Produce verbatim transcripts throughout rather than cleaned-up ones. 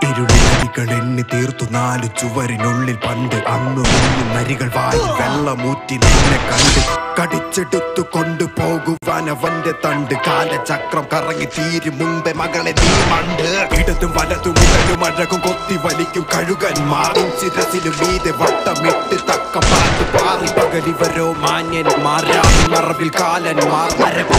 ഇരുളിനരികൾ എണ്ണി തീർത്തു നാലു ചുവരിനുള്ളിൽ പണ്ട് അന്നു ഇന്നു നരികൾ വായി വെള്ളമൂറ്റി നിന്നെ കണ്ട് കടിച്ചെടുത്തു കൊണ്ടുപോകുവാൻ അവന്റെ തണ്ട് കാലചക്രം കറങ്ങി തീരും മുമ്പേ മകളെ നീ മണ്ട് ഇടതും വലതും ഉടലും അഴകും കൊത്തി വലിക്കും കഴുകന്മാറും ചിരസിനു മീതെ വട്ടമിട്ട് തക്ക പാട്ട് പാറി പകലിവരോ മാന്യന്മാരാ മറവിൽ കാലന്മാർ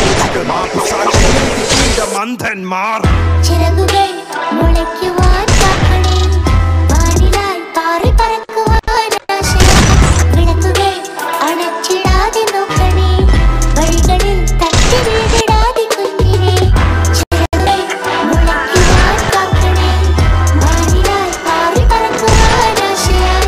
മന്ദന്മാർ ചിറകുകൾ മുളയ്ക്കുവാൻ കാക്കണേ വാനിലായി പാറി പറക്കുവാൻ ആശയം വിളക്കുകൾ അണച്ചിടാതെ നോക്കണേ വഴികളിൽ തട്ടി വീടിടാതെ കുഞ്ഞിനെ ചിറകുകൾ മുളയ്ക്കുവാൻ കാക്കണേ വാനിലായി പാറി പറക്കുവാൻ ആശയം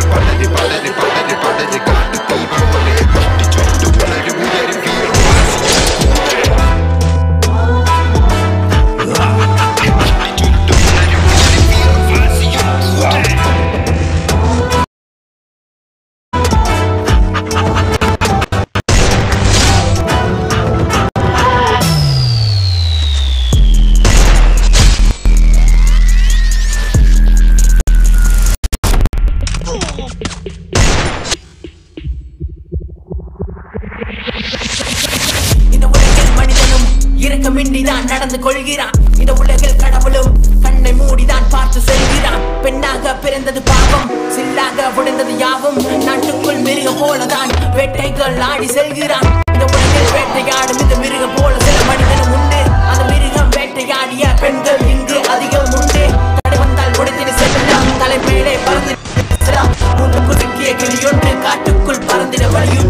மிண்டிதான் நடந்து கொள்கிறான் இந்த உலகில் கடவுளும் கண்ணை மூடிதான் பார்த்து செல்கிறான் பெண்ணாக பிறந்தது பாவம் சில்லாக உடைந்தது யாவும் நாட்டுக்குள் மிருக போலதான் வேட்டைகள் ஆடி செல்கிறான் இந்த உலகில் வேட்டையாடும் இந்த மிருக போல சில மனிதனும் உண்டு அந்த மிருகம் வேட்டையாடிய பெண்கள் இங்கு அதிகம் உண்டு கடை வந்தால் உடைத்தின செல்லலாம் தலைமையிலே பறந்து மூன்று குறுக்கிய கிளியொன்று காட்டுக்குள் பறந்திட வழியும்